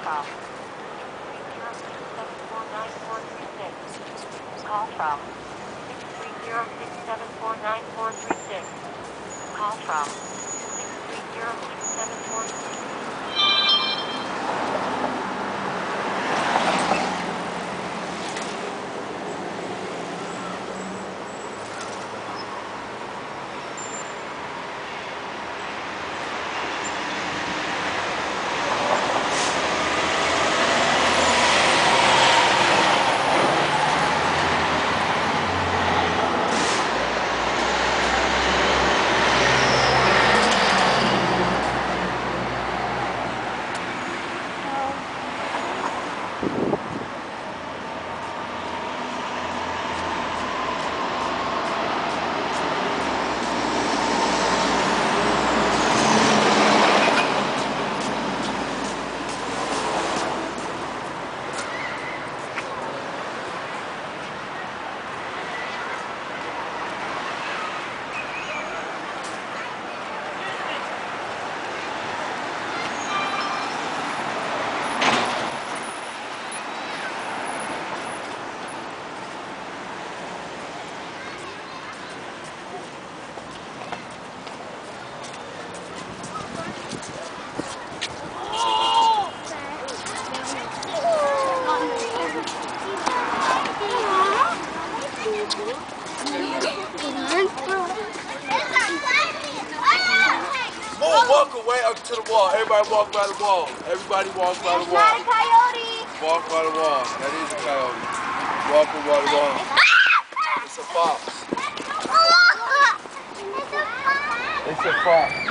from 630-674-9436. Call from 630-674-9436. Call from 630-674-9436. Walk away up to the wall. Everybody walk by the wall. Everybody walks by the wall. Not a coyote. Walk by the wall. That is a coyote. Walking by the wall. It's a fox. It's a fox.